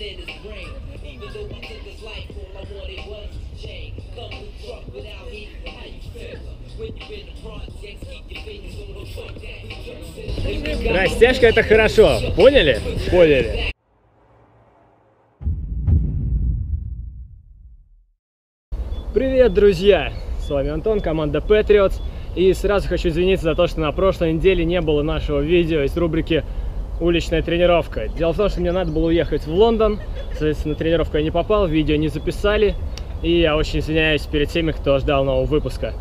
Растяжка — это хорошо, поняли? Поняли. Привет, друзья! С вами Антон, команда Patriots. И сразу хочу извиниться за то, что на прошлой неделе не было нашего видео из рубрики «Уличная тренировка». Дело в том, что мне надо было уехать в Лондон, соответственно, на тренировку я не попал, видео не записали. И я очень извиняюсь перед всеми, кто ждал нового выпуска.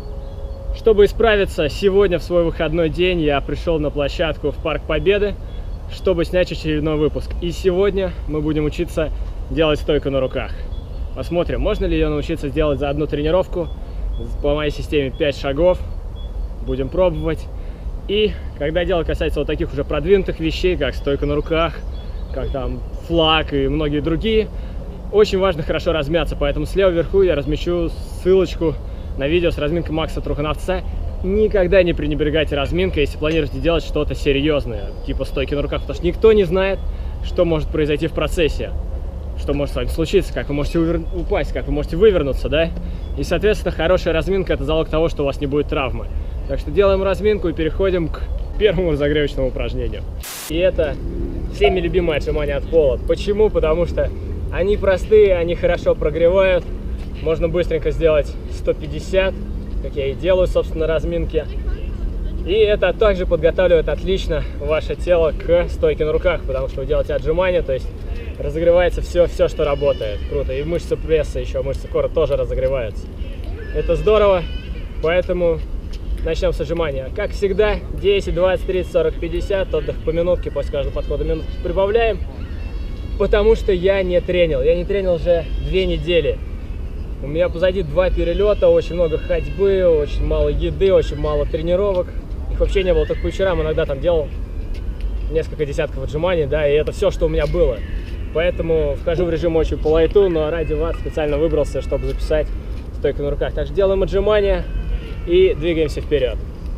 Чтобы исправиться, сегодня в свой выходной день я пришел на площадку в Парк Победы, чтобы снять очередной выпуск. И сегодня мы будем учиться делать стойку на руках. Посмотрим, можно ли ее научиться сделать за одну тренировку. По моей системе 5 шагов. Будем пробовать. И когда дело касается вот таких уже продвинутых вещей, как стойка на руках, как там флаг и многие другие, очень важно хорошо размяться. Поэтому слева вверху я размещу ссылочку на видео с разминкой Макса Трухановца. Никогда не пренебрегайте разминкой, если планируете делать что-то серьезное, типа стойки на руках, потому что никто не знает, что может произойти в процессе. Что может с вами случиться, как вы можете упасть, как вы можете вывернуться, да? И, соответственно, хорошая разминка – это залог того, что у вас не будет травмы. Так что делаем разминку и переходим к первому разогревочному упражнению. И это всеми любимые отжимания от пола. Почему? Потому что они простые, они хорошо прогревают. Можно быстренько сделать 150, как я и делаю, собственно, на разминке. И это также подготавливает отлично ваше тело к стойке на руках, потому что вы делаете отжимания, то есть разогревается все, что работает. Круто. И мышцы пресса еще, мышцы кора тоже разогреваются. Это здорово, поэтому начнем с отжимания. Как всегда, 10, 20, 30, 40, 50, отдых по минутке, после каждого подхода минутку прибавляем, потому что я не тренил. Я не тренил уже 2 недели. У меня позади 2 перелета, очень много ходьбы, очень мало еды, очень мало тренировок. Их вообще не было, только по вечерам иногда там делал несколько десятков отжиманий, да, и это все, что у меня было. Поэтому вхожу в режим очень по лайту, но ради вас специально выбрался, чтобы записать стойку на руках. Так что делаем отжимания и двигаемся вперед.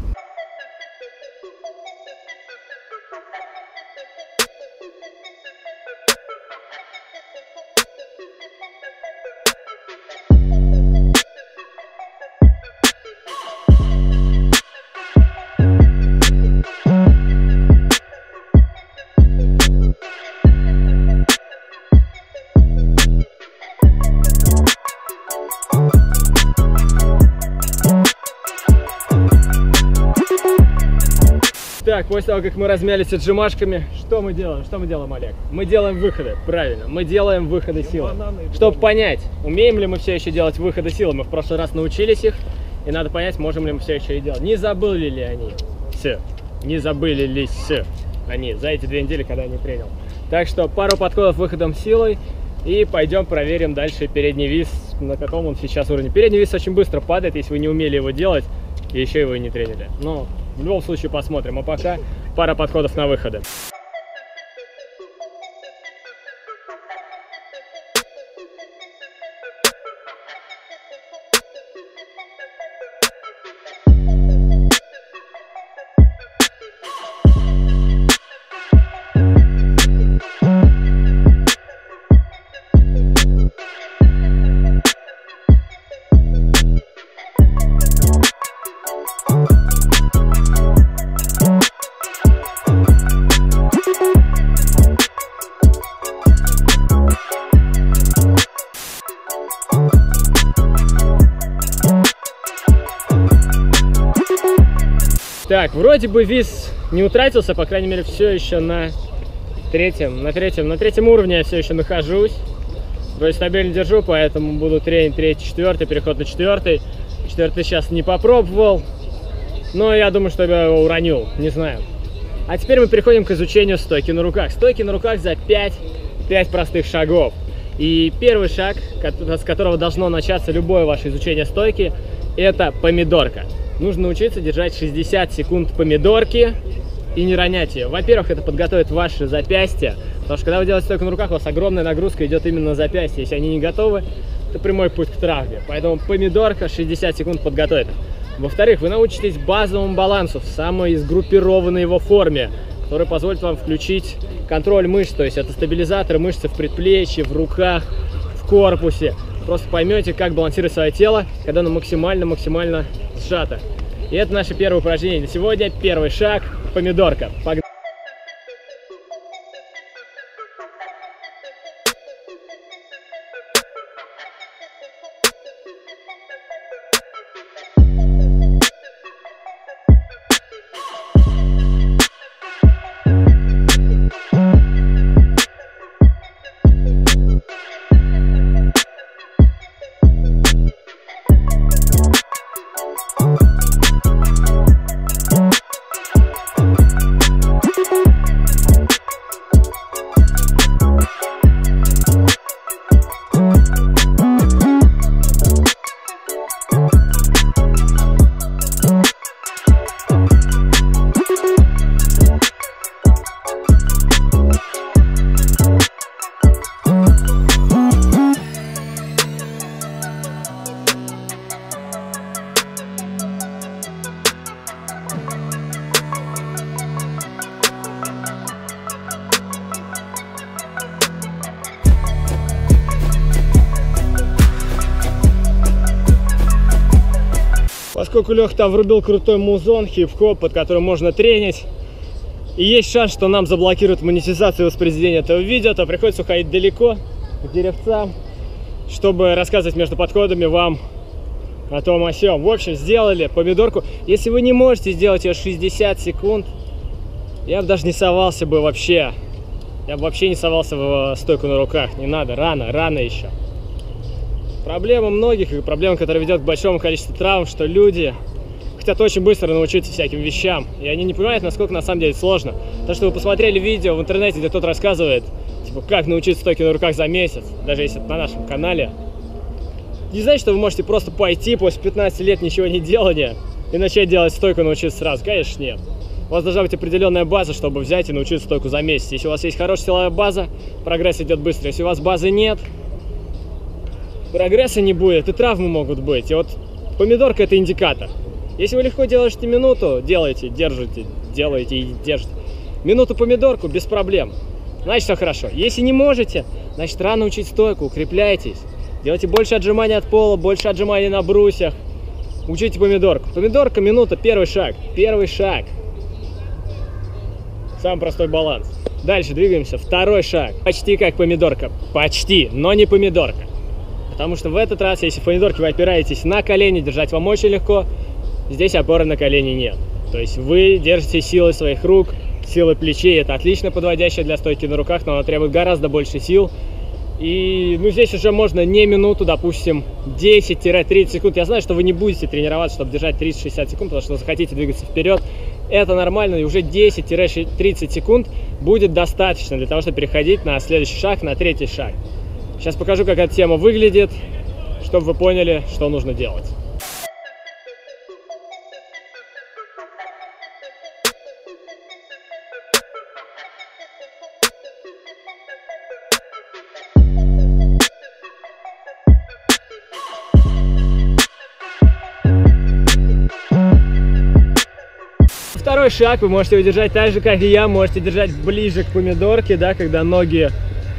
Так, после того, как мы размялись отжимашками, что мы делаем? Что мы делаем, Олег? Мы делаем выходы, правильно, мы делаем выходы силы. Чтобы понять, умеем ли мы все еще делать выходы силы, мы в прошлый раз научились их, и надо понять, можем ли мы все еще их делать. Не забыли ли они? Не забыли ли они за эти 2 недели, когда я не тренил. Так что пару подходов выходом силой, и пойдем проверим дальше передний вис, на каком он сейчас уровне. Передний вис очень быстро падает, если вы не умели его делать, и еще его и не тренили. Но в любом случае посмотрим. А пока пара подходов на выходы. Так, вроде бы вис не утратился, по крайней мере, все еще на третьем уровне я все еще нахожусь. Вроде стабильно держу, поэтому буду тренить 3-й, 4-й, переход на 4-й. 4-й сейчас не попробовал, но я думаю, что я его уронил, не знаю. А теперь мы переходим к изучению стойки на руках. Стойки на руках за 5 простых шагов. И первый шаг, с которого должно начаться любое ваше изучение стойки, это помидорка. Нужно научиться держать 60 секунд помидорки и не ронять ее. Во-первых, это подготовит ваши запястья, потому что когда вы делаете стойку на руках, у вас огромная нагрузка идет именно на запястья. Если они не готовы, это прямой путь к травме. Поэтому помидорка 60 секунд подготовит. Во-вторых, вы научитесь базовому балансу в самой сгруппированной его форме. который позволит вам включить контроль мышц, то есть это стабилизаторы мышцы в предплечье, в руках, в корпусе. Просто поймете, как балансировать свое тело, когда оно максимально сжато. И это наше первое упражнение на сегодня. Первый шаг – помидорка. Погнали! Поскольку Леха там врубил крутой музон, хип-хоп, под которым можно тренить, и есть шанс, что нам заблокируют монетизацию и воспроизведение этого видео, то приходится уходить далеко, к деревцам, чтобы рассказывать между подходами вам о том, о сём. В общем, сделали помидорку. Если вы не можете сделать ее 60 секунд, я бы даже не совался бы вообще. Я бы вообще не совался в стойку на руках. Не надо, рано еще. Проблема многих, и проблема, которая ведет к большому количеству травм, что люди хотят очень быстро научиться всяким вещам, и они не понимают, насколько на самом деле сложно. То, что вы посмотрели видео в интернете, где кто-то рассказывает, типа, как научиться стойке на руках за месяц, даже если это на нашем канале, не значит, что вы можете просто пойти после 15 лет ничего не делания и начать делать стойку, научиться сразу. Конечно, нет. У вас должна быть определенная база, чтобы взять и научиться стойку за месяц. Если у вас есть хорошая силовая база, прогресс идет быстро. Если у вас базы нет, прогресса не будет, и травмы могут быть. И вот помидорка — это индикатор. Если вы легко делаете минуту, делаете, держите, делаете и держите. Минуту помидорку без проблем. Значит, все хорошо. Если не можете, значит, рано учить стойку, укрепляйтесь. Делайте больше отжиманий от пола, больше отжиманий на брусьях. Учите помидорку. Помидорка, минута, первый шаг. Первый шаг. Самый простой баланс. Дальше двигаемся. Второй шаг. Почти как помидорка. Почти, но не помидорка. Потому что в этот раз, если в помидорке вы опираетесь на колени, держать вам очень легко, здесь опоры на колени нет. То есть вы держите силой своих рук, силой плечей. Это отлично подводящее для стойки на руках, но оно требует гораздо больше сил. И здесь уже можно не минуту, допустим, 10-30 секунд. Я знаю, что вы не будете тренироваться, чтобы держать 30-60 секунд, потому что захотите двигаться вперед. Это нормально, и уже 10-30 секунд будет достаточно для того, чтобы переходить на следующий шаг, на третий шаг. Сейчас покажу, как эта тема выглядит, чтобы вы поняли, что нужно делать. Второй шаг вы можете удержать так же, как и я, можете держать ближе к помидорке, да, когда ноги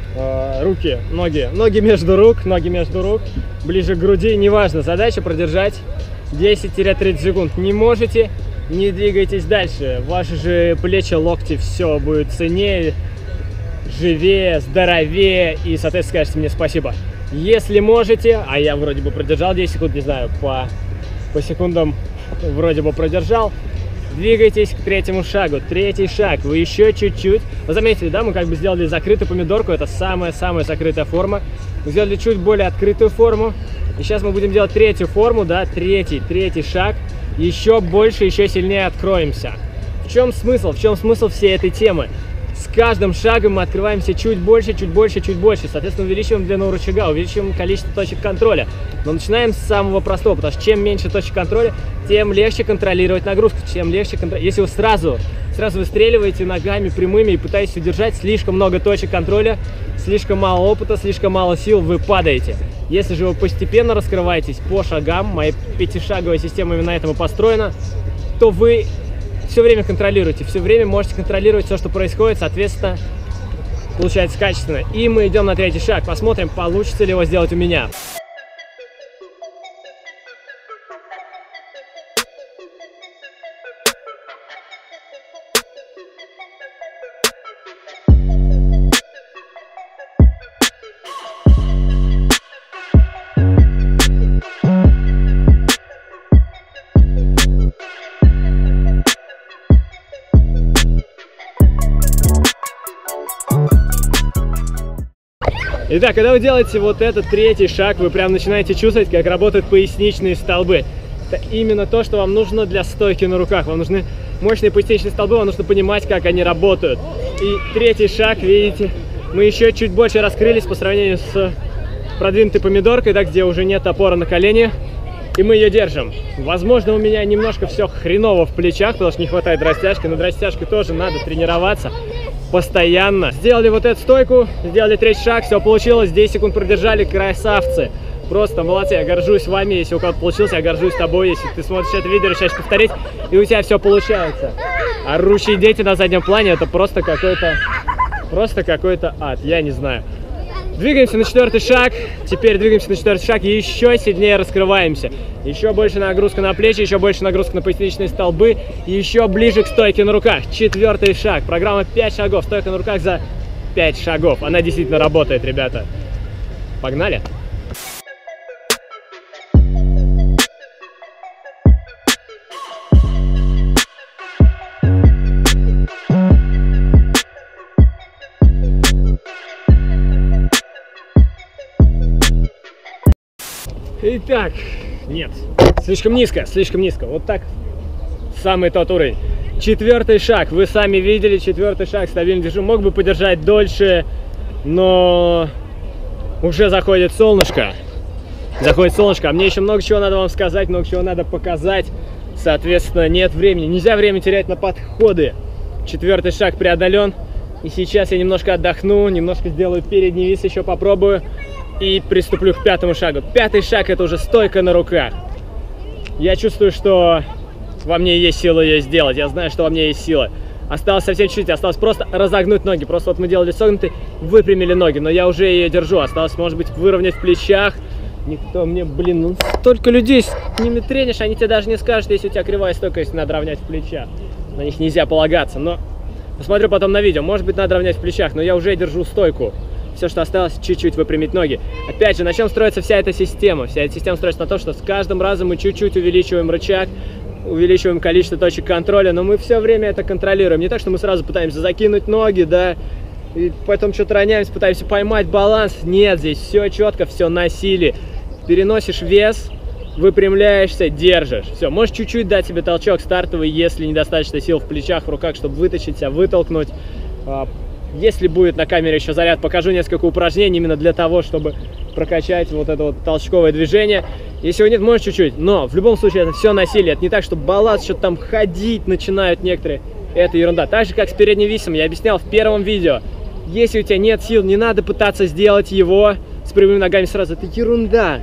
между рук, ближе к груди, неважно, задача продержать 10-30 секунд. Не можете, не двигайтесь дальше, ваши же плечи, локти, все будет ценнее, живее, здоровее, и, соответственно, скажете мне спасибо. Если можете, а я вроде бы продержал 10 секунд, не знаю, по секундам вроде бы продержал, двигайтесь к третьему шагу. Третий шаг. Вы еще чуть-чуть. Вы заметили, да, мы как бы сделали закрытую помидорку. Это самая-самая закрытая форма. Мы сделали чуть более открытую форму. И сейчас мы будем делать третью форму, да, третий шаг. Еще больше, еще сильнее откроемся. В чем смысл? В чем смысл всей этой темы? С каждым шагом мы открываемся чуть больше, чуть больше, чуть больше. Соответственно, увеличиваем длину рычага, увеличиваем количество точек контроля. Но начинаем с самого простого, потому что чем меньше точек контроля, тем легче контролировать нагрузку, чем легче контролировать. Если вы сразу выстреливаете ногами прямыми и пытаетесь удержать слишком много точек контроля, слишком мало опыта, слишком мало сил, вы падаете. Если же вы постепенно раскрываетесь по шагам, моя 5-шаговая система именно на этом и построена, то вы все время контролируйте, все время можете контролировать все, что происходит, соответственно, получается качественно. И мы идем на третий шаг, посмотрим, получится ли его сделать у меня. Итак, когда вы делаете вот этот третий шаг, вы прям начинаете чувствовать, как работают поясничные столбы. Это именно то, что вам нужно для стойки на руках. Вам нужны мощные поясничные столбы, вам нужно понимать, как они работают. И третий шаг, видите, мы еще чуть больше раскрылись по сравнению с продвинутой помидоркой, да, где уже нет опоры на колени, и мы ее держим. Возможно, у меня немножко все хреново в плечах, потому что не хватает растяжки, но растяжкой тоже надо тренироваться постоянно. Сделали вот эту стойку, сделали третий шаг, все получилось, 10 секунд продержали, красавцы. Просто молодцы, я горжусь вами, если у кого-то получилось, я горжусь тобой, если ты смотришь это видео, решаешь повторить, и у тебя все получается. Орущие дети на заднем плане, это просто какой-то ад, я не знаю. Двигаемся на четвертый шаг, теперь двигаемся на четвертый шаг и еще сильнее раскрываемся. Еще больше нагрузка на плечи, еще больше нагрузка на поясничные столбы и еще ближе к стойке на руках. Четвертый шаг, программа 5 шагов, стойка на руках за 5 шагов. Она действительно работает, ребята. Погнали! Итак, нет, слишком низко, вот так, самый тот уровень. Четвертый шаг, вы сами видели, четвертый шаг, стабильно держу, мог бы подержать дольше, но уже заходит солнышко, а мне еще много чего надо вам сказать, много чего надо показать, соответственно, нет времени, нельзя время терять на подходы. Четвертый шаг преодолен, и сейчас я немножко отдохну, немножко сделаю передний вис, еще попробую. И приступлю к пятому шагу. Пятый шаг — это уже стойка на руках. Я чувствую, что во мне есть сила ее сделать. Я знаю, что во мне есть сила. Осталось совсем чуть-чуть. Осталось просто разогнуть ноги. Просто вот мы делали согнутые, выпрямили ноги. Но я уже ее держу. Осталось, может быть, выровнять в плечах. Никто мне, блин, ну столько людей с ними тренишь, они тебе даже не скажут, если у тебя кривая стойка, если надо равнять в плечах. На них нельзя полагаться. Но посмотрю потом на видео. Может быть, надо равнять в плечах, но я уже держу стойку. Все, что осталось, чуть-чуть выпрямить ноги. Опять же, на чем строится вся эта система? Вся эта система строится на том, что с каждым разом мы чуть-чуть увеличиваем рычаг, увеличиваем количество точек контроля, но мы все время это контролируем. Не так, что мы сразу пытаемся закинуть ноги, да, и потом что-то роняемся, пытаемся поймать баланс. Нет, здесь все четко, все на силе. Переносишь вес, выпрямляешься, держишь. Все, можешь чуть-чуть дать себе толчок стартовый, если недостаточно сил в плечах, в руках, чтобы вытащить себя, вытолкнуть. Если будет на камере еще заряд, покажу несколько упражнений именно для того, чтобы прокачать вот это вот толчковое движение. Если его нет, можешь чуть-чуть, но в любом случае это все насилие. Это не так, что баланс, что-то там ходить начинают некоторые. Это ерунда. Так же, как с передним висом, я объяснял в первом видео. Если у тебя нет сил, не надо пытаться сделать его с прямыми ногами сразу. Это ерунда.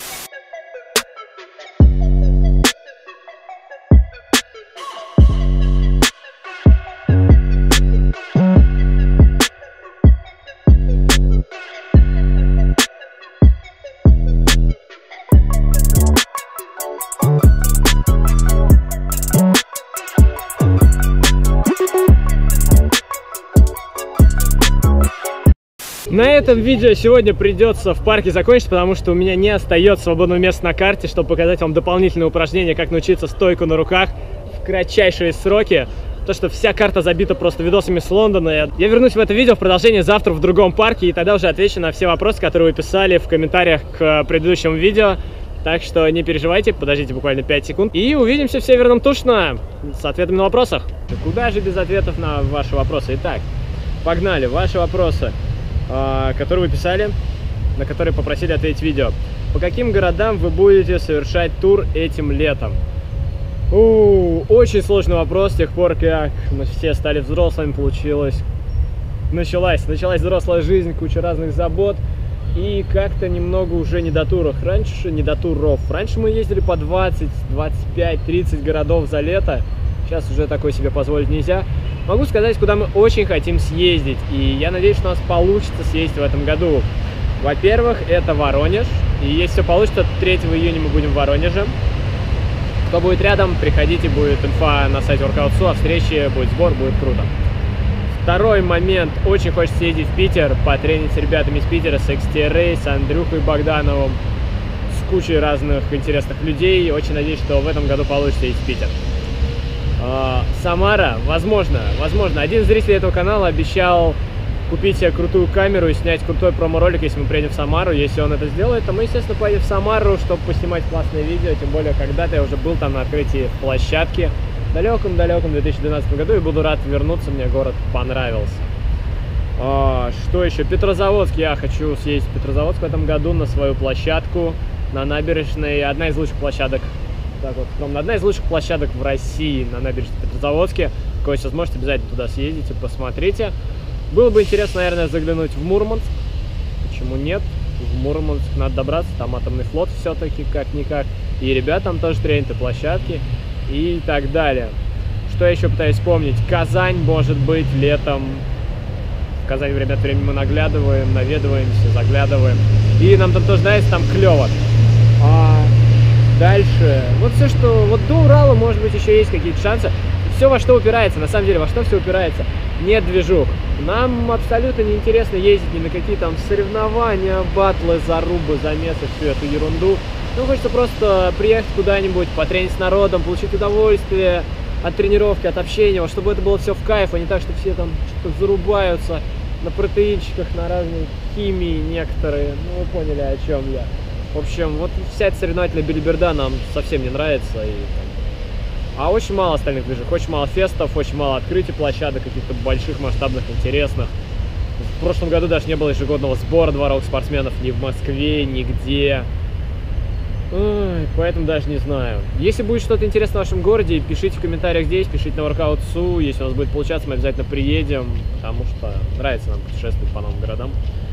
На этом видео сегодня придется в парке закончить, потому что у меня не остается свободного места на карте, чтобы показать вам дополнительные упражнения, как научиться стойку на руках в кратчайшие сроки. То, что вся карта забита просто видосами с Лондона. Я вернусь в это видео в продолжение завтра в другом парке, и тогда уже отвечу на все вопросы, которые вы писали в комментариях к предыдущему видео. Так что не переживайте, подождите буквально 5 секунд. И увидимся в Северном Тушино с ответами на вопросах. Куда же без ответов на ваши вопросы? Итак, погнали. Ваши вопросы, которые вы писали, на которые попросили ответить видео. По каким городам вы будете совершать тур этим летом? Очень сложный вопрос. С тех пор, как мы все стали взрослыми, началась взрослая жизнь, куча разных забот. И как-то немного уже не до туров. Раньше мы ездили по 20, 25, 30 городов за лето. Сейчас уже такое себе позволить нельзя. Могу сказать, куда мы очень хотим съездить, и я надеюсь, что у нас получится съездить в этом году. Во-первых, это Воронеж, и если все получится, 3 июня мы будем в Воронеже. Кто будет рядом, приходите, будет инфа на сайте Workout.su, а встречи, будет сбор, будет круто. Второй момент, очень хочется съездить в Питер, потренить с ребятами из Питера, с XTRA, с Андрюхой Богдановым, с кучей разных интересных людей. Очень надеюсь, что в этом году получится съездить в Питер. Самара, возможно. Один из зрителей этого канала обещал купить себе крутую камеру и снять крутой промо-ролик, если мы приедем в Самару. Если он это сделает, то мы, естественно, поедем в Самару, чтобы поснимать классные видео. Тем более, когда-то я уже был там на открытии площадки в далеком 2012 году и буду рад вернуться, мне город понравился. Что еще? Петрозаводск. Я хочу съездить в Петрозаводск в этом году на свою площадку на набережной. Одна из лучших площадок. Одна из лучших площадок в России на набережной Петрозаводске. Кого сейчас можете, обязательно туда съездите, посмотрите. Было бы интересно, наверное, заглянуть в Мурманск. Почему нет? В Мурманск надо добраться, там атомный флот все-таки, как-никак. И ребят там тоже тренят, и площадки, и так далее. Что я еще пытаюсь вспомнить? Казань, может быть, летом. В Казани время от времени мы наглядываем, наведываемся, заглядываем. И нам там тоже нравится, там клево. Дальше, вот все, что, вот до Урала, может быть, еще есть какие-то шансы. Все во что упирается, на самом деле, во что все упирается. Нет движух. Нам абсолютно не интересно ездить ни на какие там соревнования, батлы, зарубы, замесы, всю эту ерунду. Нам хочется просто приехать куда-нибудь, потренить с народом, получить удовольствие от тренировки, от общения, вот, чтобы это было все в кайф, а не так, что все там что-то зарубаются на протеинчиках, на разной химии некоторые. Ну, вы поняли, о чем я. В общем, вот вся эта соревновательная билиберда нам совсем не нравится. А очень мало остальных движений, очень мало фестов, очень мало открытий площадок, каких-то больших, масштабных, интересных. В прошлом году даже не было ежегодного сбора дворовых спортсменов ни в Москве, нигде. Ой, поэтому даже не знаю. Если будет что-то интересное в вашем городе, пишите в комментариях здесь, пишите на Workout.su. Если у нас будет получаться, мы обязательно приедем, потому что нравится нам путешествовать по новым городам.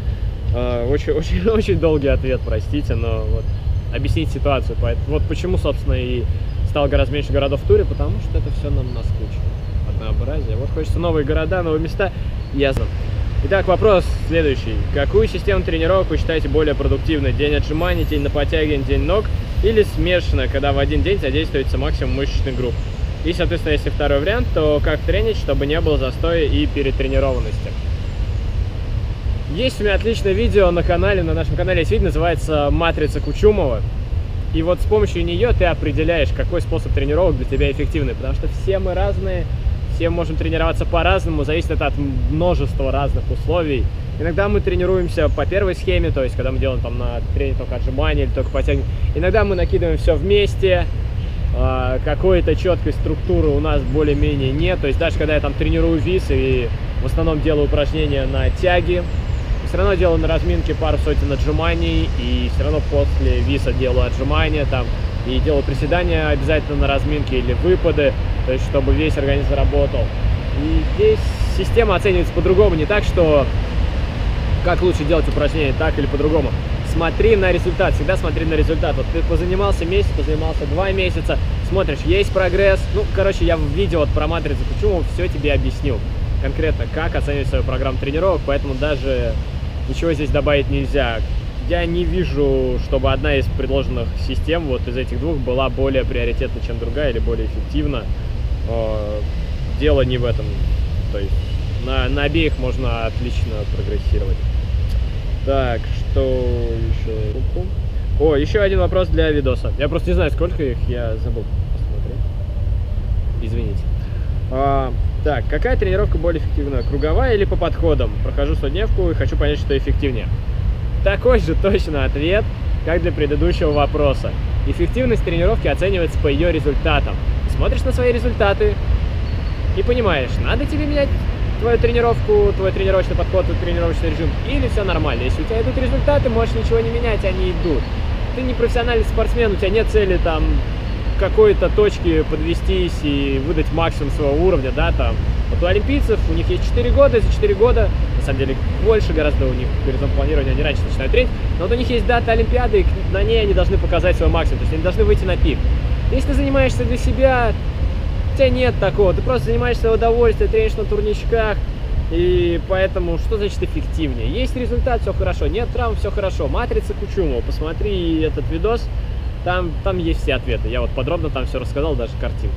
Очень долгий ответ, простите, но вот объяснить ситуацию. Вот почему, собственно, и стало гораздо меньше городов в туре, потому что это все нам наскучило. Однообразие. Вот хочется новые города, новые места. Ясно. Итак, вопрос следующий. Какую систему тренировок вы считаете более продуктивной? День отжиманий, день на подтягивание, день ног? Или смешанно, когда в один день задействуется максимум мышечных групп? И, соответственно, если второй вариант, то как тренить, чтобы не было застоя и перетренированности? Есть у меня отличное видео на канале, на нашем канале есть видео, называется «Матрица Кучумова». И вот с помощью нее ты определяешь, какой способ тренировок для тебя эффективный. Потому что все мы разные, все можем тренироваться по-разному, зависит это от множества разных условий. Иногда мы тренируемся по первой схеме, то есть когда мы делаем там на тренинг только отжимания или только подтягивания. Иногда мы накидываем все вместе, какой-то четкой структуры у нас более-менее нет. То есть даже когда я там тренирую вис и в основном делаю упражнения на тяги, все равно делаю на разминке пару сотен отжиманий, и все равно после виса делаю отжимания там, и делаю приседания обязательно на разминке или выпады, то есть чтобы весь организм работал. И здесь система оценивается по-другому, не так, что как лучше делать упражнения, так или по-другому. Смотри на результат, всегда смотри на результат. Вот ты позанимался месяц, позанимался 2 месяца, смотришь, есть прогресс. Ну, короче, я в видео вот про матрицу Кучумова все тебе объяснил конкретно, как оценивать свою программу тренировок, поэтому даже ничего здесь добавить нельзя. Я не вижу, чтобы одна из предложенных систем вот из этих двух была более приоритетна, чем другая, или более эффективна. Дело не в этом. То есть на обеих можно отлично прогрессировать. Так, что еще? О, еще один вопрос для видоса. Я просто не знаю, сколько их, я забыл посмотреть. Извините. Так, какая тренировка более эффективна? Круговая или по подходам? Прохожу 100-дневку и хочу понять, что эффективнее. Такой же точно ответ, как для предыдущего вопроса. Эффективность тренировки оценивается по ее результатам. Смотришь на свои результаты и понимаешь, надо тебе менять твою тренировку, твой тренировочный подход, твой тренировочный режим, или все нормально. Если у тебя идут результаты, можешь ничего не менять, они идут. Ты не профессиональный спортсмен, у тебя нет цели там какой-то точки подвестись и выдать максимум своего уровня, да, там. Вот у олимпийцев, у них есть 4 года, за 4 года, на самом деле больше гораздо у них горизонт планирования, они раньше начинают тренить, но вот у них есть дата Олимпиады, и на ней они должны показать свой максимум, то есть они должны выйти на пик. Если ты занимаешься для себя, у тебя нет такого, ты просто занимаешься в удовольствие, тренишь на турничках, и поэтому что значит эффективнее? Есть результат, все хорошо, нет травм, все хорошо. Матрица Кучумова, посмотри этот видос, там есть все ответы. Я вот подробно там все рассказал, даже картинки.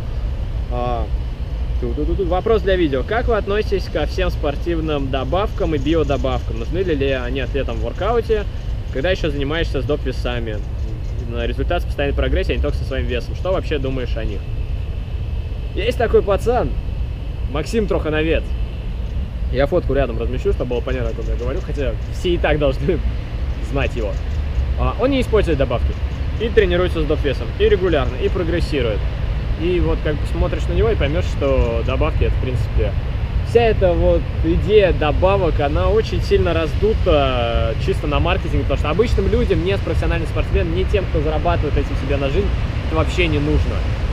Вопрос для видео. Как вы относитесь ко всем спортивным добавкам и биодобавкам? Нужны ли они атлетам в воркауте, когда еще занимаешься с доп-весами? На результат с постоянной прогрессией, а не только со своим весом. Что вообще думаешь о них? Есть такой пацан, Максим Трохановец. Я фотку рядом размещу, чтобы было понятно, о ком я говорю, хотя все и так должны знать его. Он не использует добавки. И тренируется с доп-весом, и регулярно, и прогрессирует. И вот как бы смотришь на него и поймешь, что добавки это в принципе... Вся эта вот идея добавок, она очень сильно раздута чисто на маркетинге, потому что обычным людям, не профессиональным спортсменам, не тем, кто зарабатывает этим себе на жизнь, это вообще не нужно.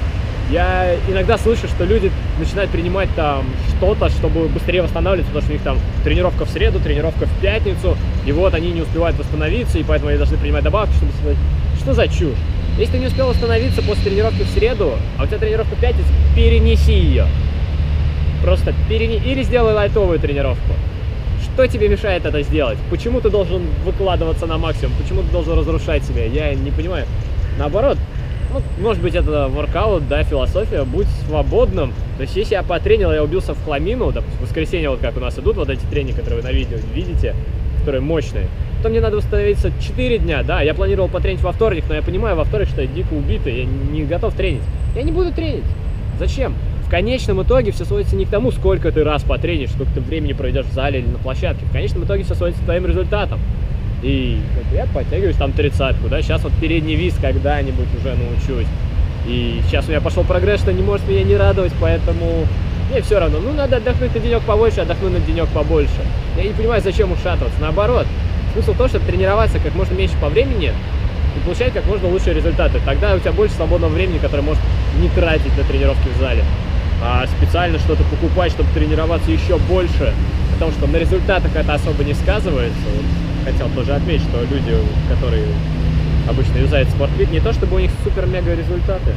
Я иногда слышу, что люди начинают принимать там что-то, чтобы быстрее восстанавливаться, потому что у них там тренировка в среду, тренировка в пятницу, и вот они не успевают восстановиться, и поэтому они должны принимать добавки, чтобы... Что за чушь? Если ты не успел восстановиться после тренировки в среду, а у тебя тренировка в пятницу, перенеси ее. Просто или сделай лайтовую тренировку. Что тебе мешает это сделать? Почему ты должен выкладываться на максимум? Почему ты должен разрушать себя? Я не понимаю. Наоборот, ну, может быть, это воркаут, да, философия, будь свободным. То есть, если я потренил, я убился в хламину, допустим, в воскресенье, вот как у нас идут вот эти тренинги, которые вы на видео видите, которые мощные, то мне надо восстановиться 4 дня, да, я планировал потренить во вторник, но я понимаю во вторник, что я дико убитый, я не готов тренить. Я не буду тренить. Зачем? В конечном итоге все сводится не к тому, сколько ты раз потренишь, сколько ты времени проведешь в зале или на площадке. В конечном итоге все сводится к твоим результатам. И я подтягиваюсь там 30-ку, да, сейчас вот передний вис когда-нибудь уже научусь. И сейчас у меня пошел прогресс, что не может меня не радовать, поэтому мне все равно. Ну, надо отдохнуть на денек побольше, отдохну на денек побольше. Я не понимаю, зачем ушатываться. Наоборот, смысл в том, чтобы тренироваться как можно меньше по времени и получать как можно лучшие результаты. Тогда у тебя больше свободного времени, которое можешь не тратить на тренировки в зале, а специально что-то покупать, чтобы тренироваться еще больше, потому что на результатах это особо не сказывается. Вот, хотел тоже отметить, что люди, которые обычно юзают спортфит, не то чтобы у них супер-мега результаты.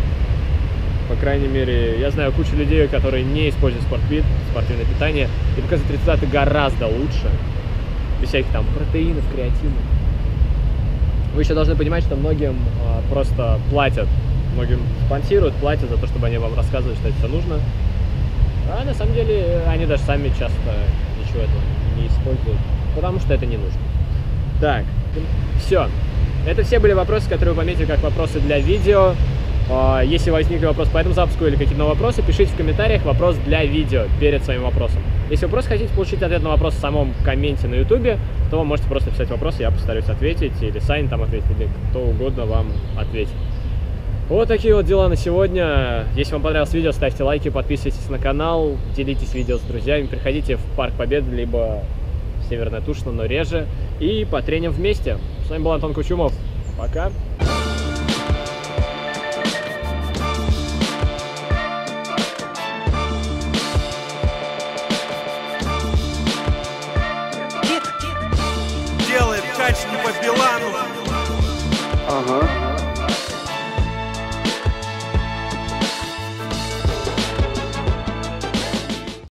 По крайней мере, я знаю кучу людей, которые не используют спортфит, спортивное питание, и показывают результаты гораздо лучше. Без всяких там протеинов, креатинов. Вы еще должны понимать, что многим просто платят, многим спонсируют, платят за то, чтобы они вам рассказывали, что это все нужно. А на самом деле они даже сами часто ничего этого не используют, потому что это не нужно. Так, все. Это все были вопросы, которые вы пометили как вопросы для видео. Если возникли вопросы по этому запуску или какие-то новые вопросы, пишите в комментариях вопрос для видео перед своим вопросом. Если вы просто хотите получить ответ на вопрос в самом комменте на YouTube, то вы можете просто писать вопрос, я постараюсь ответить, или Сань там ответит, или кто угодно вам ответит. Вот такие вот дела на сегодня. Если вам понравилось видео, ставьте лайки, подписывайтесь на канал, делитесь видео с друзьями, приходите в Парк Победы, либо в Северная Тушина, но реже, и потреним вместе. С вами был Антон Кучумов. Пока! Делает качки по Билану. Ага.